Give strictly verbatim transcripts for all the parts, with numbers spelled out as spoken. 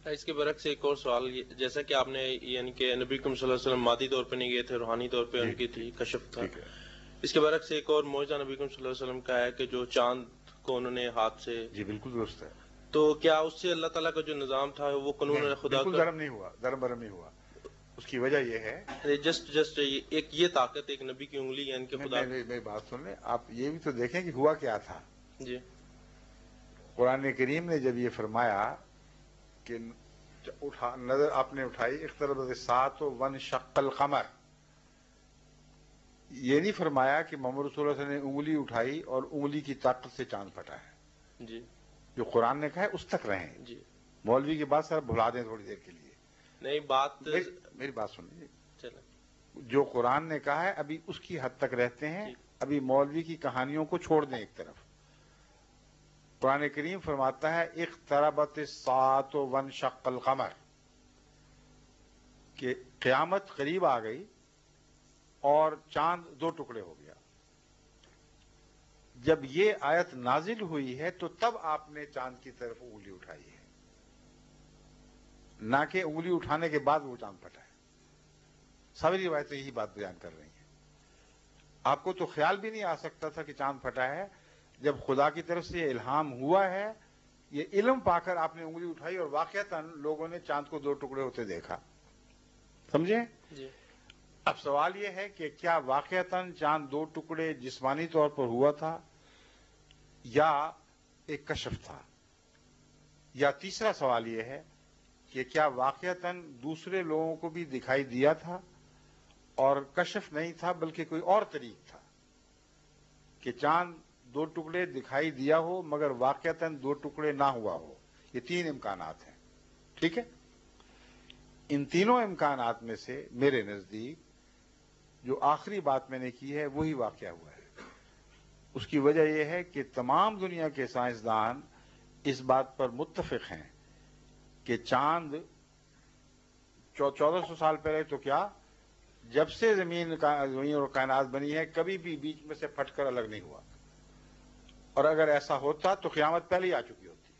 اس کے برعکس ایک اور سوال، جیسا کہ آپ نے یعنی کہ نبی کریم صلی اللہ علیہ وسلم مادی طور پہ نہیں گئے تھے، روحانی طور پہ ان کی تھی، کشف تھا. اس کے برعکس ایک اور معجزہ نبی کریم صلی اللہ علیہ وسلم کا ہے کہ جو چاند کو انہوں نے ہاتھ سے. جی بالکل درست ہے. تو کیا اس سے اللہ تعالیٰ کا جو نظام تھا وہ قانون خدا بالکل درم نہیں ہوا، درم برم نہیں ہوا. اس کی وجہ یہ ہے جسٹ جسٹ ایک یہ طاقت ایک نبی کی انگلی یعنی کہ خدا. میری بات سن لیں آپ، یہ بھی تو دیکھیں کہ ہوا کیا تھا. جی قرآن کریم نے جب یہ فرمایا کہ اٹھا نظر آپ نے اٹھائی اقتربت الساعۃ وانشق القمر، یہ نہیں فرمایا کہ محمد رسول اللہ صلی اللہ علیہ وسلم نے انگلی اٹھائی اور انگلی کی طاقت سے چاند پھٹا ہے. جی جو قرآن نے کہا ہے اس تک رہیں. جی مولوی کی بات سر بھلا دیں تھوڑی دیر کے لیے. نہیں بات میری بات سن لیجیے. چلیں جو قرآن نے کہا ہے ابھی اس کی حد تک رہتے ہیں. ابھی مولوی کی کہانیوں کو چھوڑ دیں ایک طرف. قرآن کریم فرماتا ہے اقتربت الساعۃ وانشق القمر، کہ قیامت قریب آ گئی اور چاند دو ٹکڑے ہو گیا. جب یہ آیت نازل ہوئی ہے تو تب آپ نے چاند کی طرف انگلی اٹھائی ہے، نہ کہ انگلی اٹھانے کے بعد وہ چاند پھٹا ہے. ساری روایتیں یہی بات بیان کر رہی ہیں. آپ کو تو خیال بھی نہیں آ سکتا تھا کہ چاند پھٹا ہے. جب خدا کی طرف سے یہ الہام ہوا ہے، یہ علم پا کر آپ نے انگلی اٹھائی اور واقعتاً لوگوں نے چاند کو دو ٹکڑے ہوتے دیکھا. سمجھے؟ جی اب سوال یہ ہے کہ کیا واقعتاً چاند دو ٹکڑے جسمانی طور پر ہوا تھا یا ایک کشف تھا؟ یا تیسرا سوال یہ ہے کہ کیا واقعتاً دوسرے لوگوں کو بھی دکھائی دیا تھا اور کشف نہیں تھا بلکہ کوئی اور طریق تھا کہ چاند دو ٹکڑے دکھائی دیا ہو مگر واقعتاً دو ٹکڑے نہ ہوا ہو؟ یہ تین امکانات ہیں. ٹھیک ہے؟ ان تینوں امکانات میں سے میرے نزدیک جو آخری بات میں نے کی ہے وہی واقعہ ہوا ہے. اس کی وجہ یہ ہے کہ تمام دنیا کے سائنسدان اس بات پر متفق ہیں کہ چاند چودہ سو سال پہلے تو کیا جب سے زمین زمین اور کائنات بنی ہے کبھی بھی بیچ میں سے پھٹ کر الگ نہیں ہوا. اور اگر ایسا ہوتا تو قیامت پہلے ہی آ چکی ہوتی.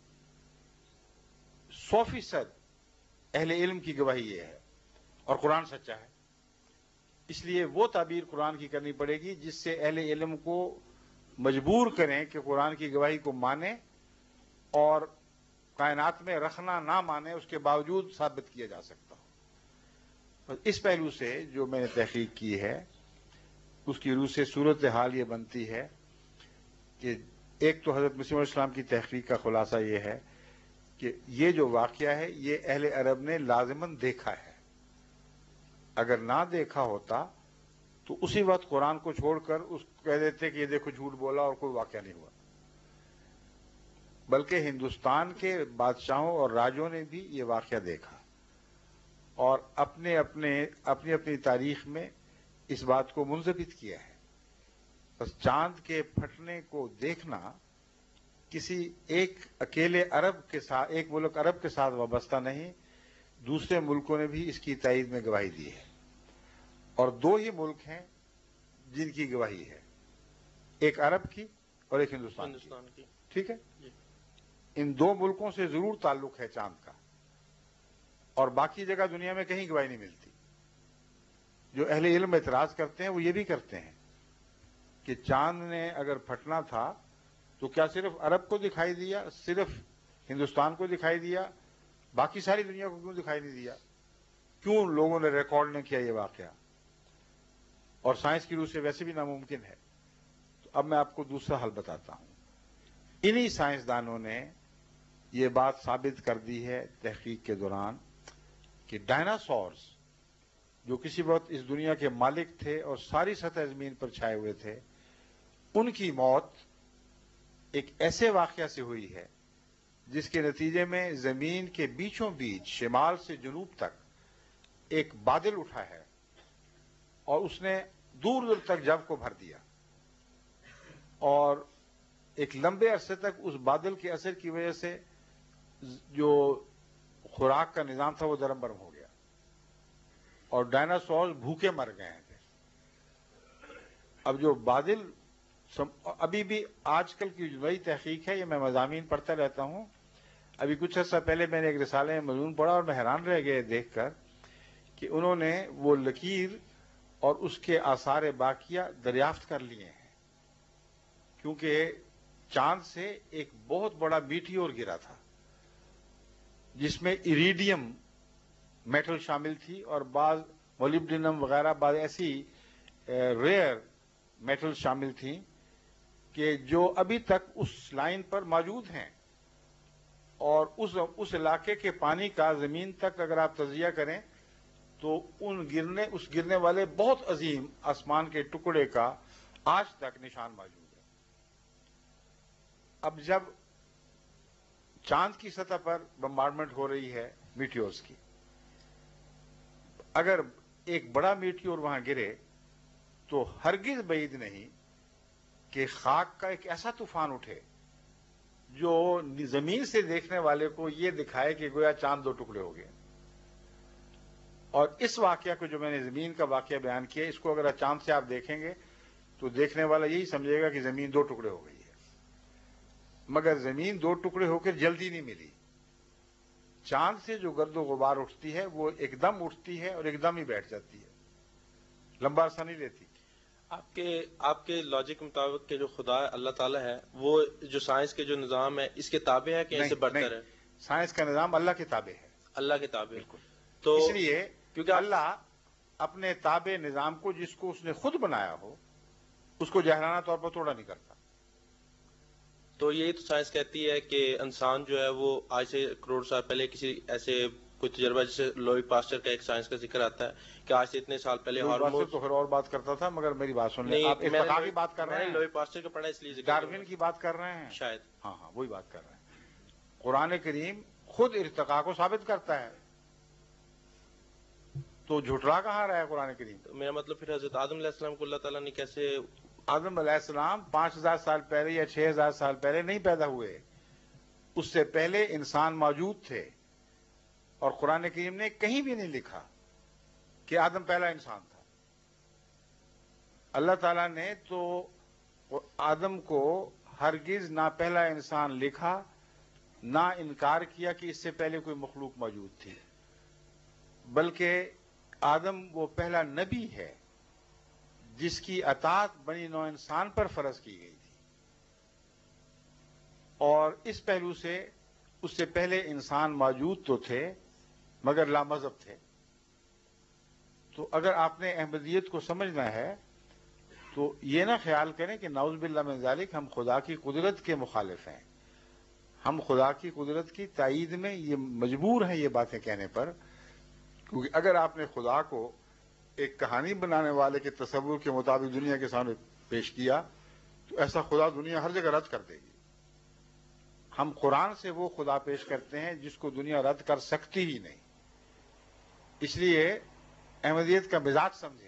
سو فیصد اہل علم کی گواہی یہ ہے اور قرآن سچا ہے. اس لیے وہ تعبیر قرآن کی کرنی پڑے گی جس سے اہل علم کو مجبور کریں کہ قرآن کی گواہی کو مانیں اور کائنات میں رکھنا نہ مانے اس کے باوجود ثابت کیا جا سکتا ہو. اس پہلو سے جو میں نے تحقیق کی ہے اس کی روح سے صورتحال یہ بنتی ہے کہ ایک تو حضرت مسیح علیہ السلام کی تحقیق کا خلاصہ یہ ہے کہ یہ جو واقعہ ہے یہ اہل عرب نے لازماً دیکھا ہے. اگر نہ دیکھا ہوتا تو اسی وقت قرآن کو چھوڑ کر اس کو کہہ دیتے کہ یہ دیکھو جھوٹ بولا اور کوئی واقعہ نہیں ہوا. بلکہ ہندوستان کے بادشاہوں اور راجوں نے بھی یہ واقعہ دیکھا اور اپنے اپنے اپنی اپنی تاریخ میں اس بات کو منضبط کیا ہے. بس چاند کے پھٹنے کو دیکھنا کسی ایک اکیلے عرب کے ساتھ ایک ملک عرب کے ساتھ وابستہ نہیں، دوسرے ملکوں نے بھی اس کی تائید میں گواہی دی ہے. اور دو ہی ملک ہیں جن کی گواہی ہے، ایک عرب کی اور ایک ہندوستان, ہندوستان کی. ٹھیک ہے؟ جی. ان دو ملکوں سے ضرور تعلق ہے چاند کا اور باقی جگہ دنیا میں کہیں گواہی نہیں ملتی. جو اہل علم اعتراض کرتے ہیں وہ یہ بھی کرتے ہیں کہ چاند نے اگر پھٹنا تھا تو کیا صرف عرب کو دکھائی دیا، صرف ہندوستان کو دکھائی دیا، باقی ساری دنیا کو کیوں دکھائی نہیں دیا؟ کیوں لوگوں نے ریکارڈ نہیں کیا یہ واقعہ؟ اور سائنس کی روح سے ویسے بھی ناممکن ہے. تو اب میں آپ کو دوسرا حل بتاتا ہوں. انہی سائنسدانوں نے یہ بات ثابت کر دی ہے تحقیق کے دوران کہ ڈائناسورز جو کسی وقت اس دنیا کے مالک تھے اور ساری سطح زمین پر چھائے ہوئے تھے، ان کی موت ایک ایسے واقعہ سے ہوئی ہے جس کے نتیجے میں زمین کے بیچوں بیچ شمال سے جنوب تک ایک بادل اٹھا ہے اور اس نے دور دور تک جو کو بھر دیا اور ایک لمبے عرصے تک اس بادل کے اثر کی وجہ سے جو خوراک کا نظام تھا وہ درم برم ہو گیا اور ڈائناسور بھوکے مر گئے تھے. اب جو بادل ابھی بھی آج کل کی جو نئی تحقیق ہے، یہ میں مضامین پڑھتا رہتا ہوں، ابھی کچھ عرصہ پہلے میں نے ایک رسالے میں مضمون پڑھا اور میں حیران رہ گیا دیکھ کر کہ انہوں نے وہ لکیر اور اس کے آثار باقیہ دریافت کر لیے ہیں، کیونکہ چاند سے ایک بہت بڑا میٹیور گرا تھا جس میں ایریڈیم میٹل شامل تھی اور بعض مولیبڈینم وغیرہ بعض ایسی ریئر میٹل شامل تھیں کہ جو ابھی تک اس لائن پر موجود ہیں، اور اس اس علاقے کے پانی کا زمین تک اگر آپ تجزیہ کریں تو ان گرنے اس گرنے والے بہت عظیم آسمان کے ٹکڑے کا آج تک نشان موجود ہے۔ اب جب چاند کی سطح پر بمبارڈمنٹ ہو رہی ہے میٹیورز کی، اگر ایک بڑا میٹیور وہاں گرے تو ہرگز بعید نہیں کہ خاک کا ایک ایسا طوفان اٹھے جو زمین سے دیکھنے والے کو یہ دکھائے کہ گویا چاند دو ٹکڑے ہو گئے۔ اور اس واقعہ کو جو میں نے زمین کا واقعہ بیان کیا، اس کو اگر چاند سے آپ دیکھیں گے تو دیکھنے والا یہی سمجھے گا کہ زمین دو ٹکڑے ہو گئی ہے، مگر زمین دو ٹکڑے ہو کر جلدی نہیں ملی۔ چاند سے جو گرد و غبار اٹھتی ہے وہ ایک دم اٹھتی ہے اور ایک دم ہی بیٹھ جاتی ہے، لمبا عرصہ نہیں لیتی۔ آپ کے آپ کے لاجک کے مطابق کہ جو خدا اللہ تعالیٰ ہے وہ جو سائنس کے جو نظام ہے اس کے تابع ہے کہ اس سے برتر ہے؟ سائنس کا نظام اللہ کے تابع ہے، اللہ کے تابع۔ بالکل۔ تو اس لیے کیونکہ اللہ اپنے تابع نظام کو جس کو اس نے خود بنایا ہو اس کو جاہرانہ طور پر توڑا نہیں کرتا۔ تو یہی تو سائنس کہتی ہے کہ انسان جو ہے وہ آج سے کروڑ سال پہلے کسی ایسے کوئی تجربہ، جیسے لوئی پاسچر کا ایک سائنس کا ذکر آتا ہے کہ آج سے اتنے سال پہلے ہارمونز تو پھر اور بات کرتا تھا، مگر میری بات سن لیں، آپ ارتقاء کی بات کر رہے ہیں، لوئی پاسچر کا پڑھا اس لیے ذکر، ڈاروین کی بات کر رہے ہیں شاید۔ ہاں ہاں وہی بات کر رہے ہیں۔ قرآن کریم خود ارتقاء کو ثابت کرتا ہے، تو جھٹلا کہاں رہا ہے قرآن کریم؟ میرا مطلب پھر حضرت آدم علیہ السلام کو اللہ تعالیٰ نے کیسے؟ آدم علیہ السلام پانچ ہزار سال پہلے یا چھ ہزار سال پہلے نہیں پیدا ہوئے، اس سے پہلے انسان موجود تھے، اور قرآن کریم نے کہیں بھی نہیں لکھا کہ آدم پہلا انسان تھا۔ اللہ تعالیٰ نے تو آدم کو ہرگز نہ پہلا انسان لکھا، نہ انکار کیا کہ اس سے پہلے کوئی مخلوق موجود تھی، بلکہ آدم وہ پہلا نبی ہے جس کی اطاعت بنی نوع انسان پر فرض کی گئی تھی، اور اس پہلو سے اس سے پہلے انسان موجود تو تھے مگر لامذہب تھے۔ تو اگر آپ نے احمدیت کو سمجھنا ہے تو یہ نہ خیال کریں کہ نعوذ باللہ من ذالک ہم خدا کی قدرت کے مخالف ہیں۔ ہم خدا کی قدرت کی تائید میں یہ مجبور ہیں یہ باتیں کہنے پر، کیونکہ اگر آپ نے خدا کو ایک کہانی بنانے والے کے تصور کے مطابق دنیا کے سامنے پیش کیا تو ایسا خدا دنیا ہر جگہ رد کر دے گی۔ ہم قرآن سے وہ خدا پیش کرتے ہیں جس کو دنیا رد کر سکتی ہی نہیں۔ اس لیے احمدیت کا مزاج سمجھیں۔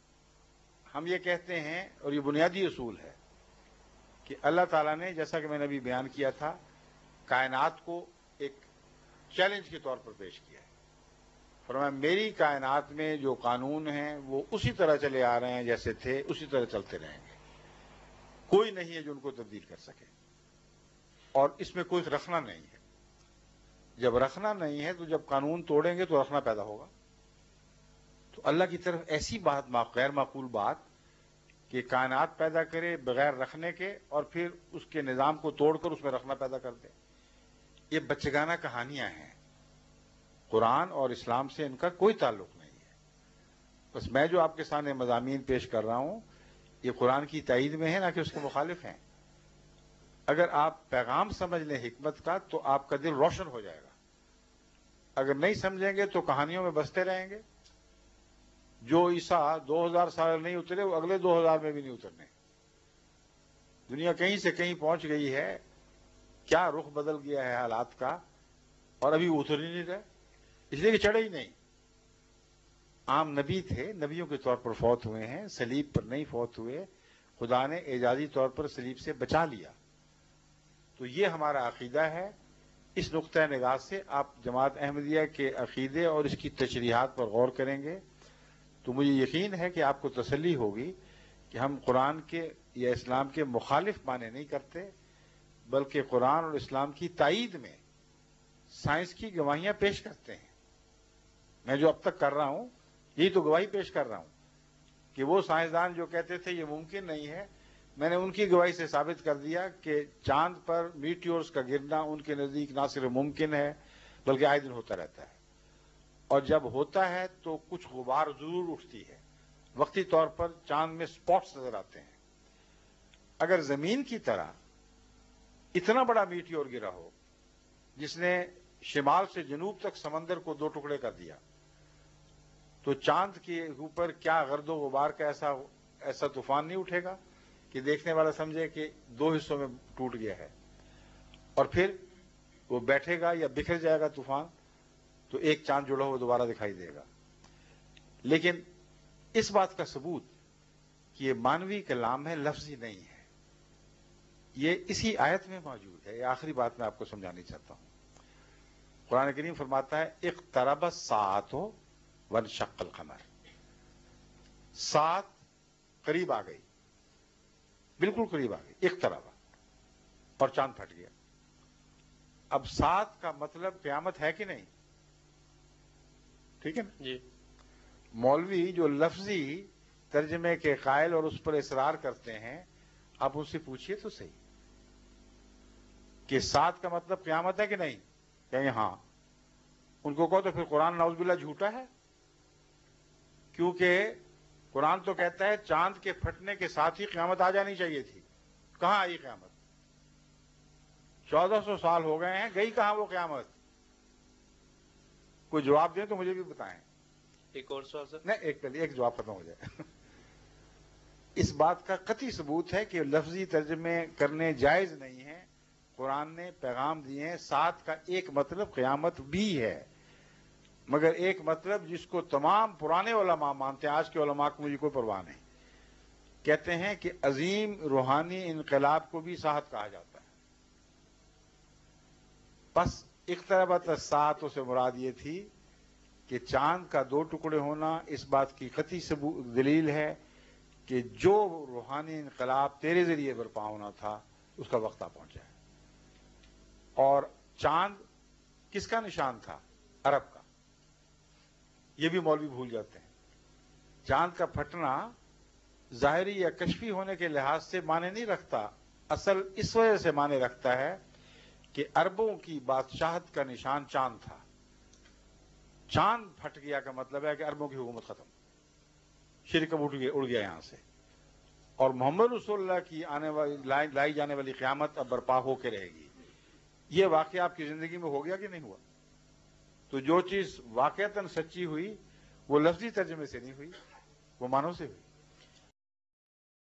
ہم یہ کہتے ہیں، اور یہ بنیادی اصول ہے، کہ اللہ تعالیٰ نے جیسا کہ میں نے ابھی بیان کیا تھا کائنات کو ایک چیلنج کے طور پر پیش کیا ہے۔ فرمایا میری کائنات میں جو قانون ہیں وہ اسی طرح چلے آ رہے ہیں جیسے تھے، اسی طرح چلتے رہیں گے، کوئی نہیں ہے جو ان کو تبدیل کر سکے، اور اس میں کوئی رکھنا نہیں ہے۔ جب رکھنا نہیں ہے تو جب قانون توڑیں گے تو رکھنا پیدا ہوگا۔ تو اللہ کی طرف ایسی بات غیر معقول بات کہ کائنات پیدا کرے بغیر رکھنے کے اور پھر اس کے نظام کو توڑ کر اس میں رکھنا پیدا کر دے، یہ بچگانہ کہانیاں ہیں۔ قرآن اور اسلام سے ان کا کوئی تعلق نہیں ہے۔ بس میں جو آپ کے سامنے مضامین پیش کر رہا ہوں یہ قرآن کی تائید میں ہے، نہ کہ اس کے مخالف ہیں۔ اگر آپ پیغام سمجھ لیں حکمت کا تو آپ کا دل روشن ہو جائے گا، اگر نہیں سمجھیں گے تو کہانیوں میں بستے رہیں گے۔ جو عیسیٰ دو ہزار سال نہیں اترے وہ اگلے دو ہزار میں بھی نہیں اترنے۔ دنیا کہیں سے کہیں پہنچ گئی ہے، کیا رخ بدل گیا ہے حالات کا، اور ابھی اتر ہی نہیں رہے، اس لیے کہ چڑھے ہی نہیں۔ عام نبی تھے، نبیوں کے طور پر فوت ہوئے ہیں، صلیب پر نہیں فوت ہوئے، خدا نے اعجازی طور پر صلیب سے بچا لیا۔ تو یہ ہمارا عقیدہ ہے۔ اس نقطہ نگاہ سے آپ جماعت احمدیہ کے عقیدے اور اس کی تشریحات پر غور کریں گے تو مجھے یقین ہے کہ آپ کو تسلی ہوگی کہ ہم قرآن کے یا اسلام کے مخالف معنی نہیں کرتے، بلکہ قرآن اور اسلام کی تائید میں سائنس کی گواہیاں پیش کرتے ہیں. میں جو اب تک کر رہا ہوں یہی تو گواہی پیش کر رہا ہوں کہ وہ سائنسدان جو کہتے تھے یہ ممکن نہیں ہے، میں نے ان کی گواہی سے ثابت کر دیا کہ چاند پر میٹیورز کا گرنا ان کے نزدیک نہ صرف ممکن ہے بلکہ آئے دن ہوتا رہتا ہے. اور جب ہوتا ہے تو کچھ غبار ضرور اٹھتی ہے، وقتی طور پر چاند میں سپاٹس نظر آتے ہیں. اگر زمین کی طرح اتنا بڑا میٹیور گرا ہو جس نے شمال سے جنوب تک سمندر کو دو ٹکڑے کر دیا، تو چاند کے اوپر کیا گرد و غبار کا ایسا ایسا طوفان نہیں اٹھے گا کہ دیکھنے والا سمجھے کہ دو حصوں میں ٹوٹ گیا ہے، اور پھر وہ بیٹھے گا یا بکھر جائے گا طوفان تو ایک چاند جڑا ہوا دوبارہ دکھائی دے گا. لیکن اس بات کا ثبوت کہ یہ مانوی کلام ہے، لفظی نہیں ہے، یہ اسی آیت میں موجود ہے. یہ آخری بات میں آپ کو سمجھانی چاہتا ہوں. قرآن کریم فرماتا ہے اقترب الساعۃ وانشق القمر. سات قریب آ گئی، بالکل قریب آ گئی، اقترب، اور چاند پھٹ گیا. اب سات کا مطلب قیامت ہے کہ نہیں؟ ٹھیک ہے نا جی. مولوی جو لفظی ترجمے کے قائل اور اس پر اصرار کرتے ہیں، آپ ان سے پوچھئے تو صحیح کہ سات کا مطلب قیامت ہے کہ نہیں؟ کہیں ہاں. ان کو کہو تو پھر قرآن نعوذ باللہ جھوٹا ہے، کیونکہ قرآن تو کہتا ہے چاند کے پھٹنے کے ساتھ ہی قیامت آ جانی چاہیے تھی. کہاں آئی قیامت؟ چودہ سو سال ہو گئے ہیں، گئی کہاں وہ قیامت؟ کوئی جواب دیں تو مجھے بھی بتائیں. ایک اور سوال سر. نہیں، ایک پہلے ایک جواب ختم ہو جائے. اس بات کا قطعی ثبوت ہے کہ لفظی ترجمے کرنے جائز نہیں ہیں. قرآن نے پیغام دیے ہیں، سات کا ایک مطلب قیامت بھی ہے، مگر ایک مطلب جس کو تمام پرانے علماء مانتے ہیں، آج کے علماء کو مجھے کوئی پرواہ نہیں، کہتے ہیں کہ عظیم روحانی انقلاب کو بھی ساعت کہا جاتا ہے. بس اقتربت الساعۃ سے مراد یہ تھی کہ چاند کا دو ٹکڑے ہونا اس بات کی قطعی دلیل ہے کہ جو روحانی انقلاب تیرے ذریعے برپا ہونا تھا اس کا وقت آ پہنچا ہے. اور چاند کس کا نشان تھا؟ عرب کا. یہ بھی مولوی بھول جاتے ہیں. چاند کا پھٹنا ظاہری یا کشفی ہونے کے لحاظ سے معنی نہیں رکھتا، اصل اس وجہ سے معنی رکھتا ہے کہ عربوں کی بادشاہت کا نشان چاند تھا. چاند پھٹ گیا کا مطلب ہے کہ عربوں کی حکومت ختم، شرک اب اڑ گیا اڑ گیا یہاں سے، اور محمد رسول اللہ کی آنے والی لائی جانے والی قیامت اب برپا ہو کے رہے گی. یہ واقعہ آپ کی زندگی میں ہو گیا کہ نہیں ہوا؟ تو جو چیز واقعتاً سچی ہوئی وہ لفظی ترجمے سے نہیں ہوئی، وہ معنوں سے ہوئی.